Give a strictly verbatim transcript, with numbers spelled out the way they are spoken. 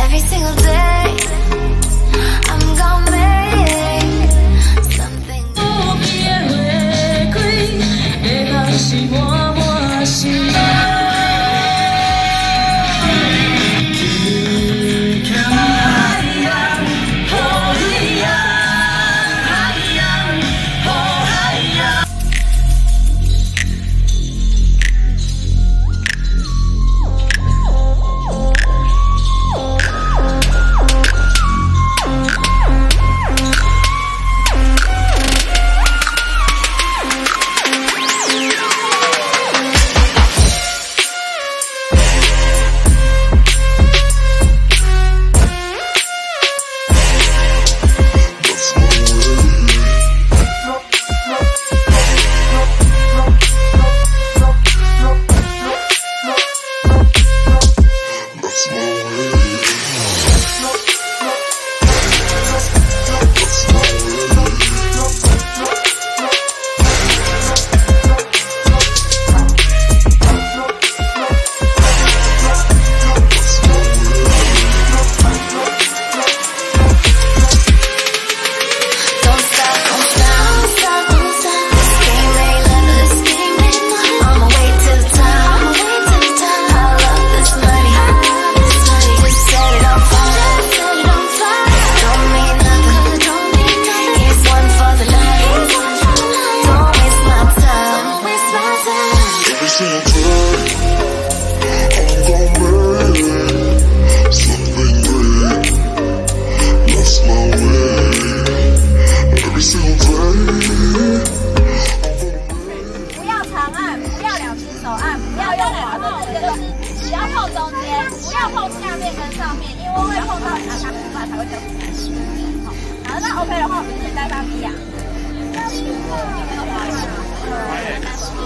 Every single day, I'm gonna make something. 有你的花开，下落是满满心爱。 只要碰中间，不要碰下面跟上面，因为会碰到它，它出来才会得不开心。好，好，那 OK 的话，我们先带上米娅。那这个花样。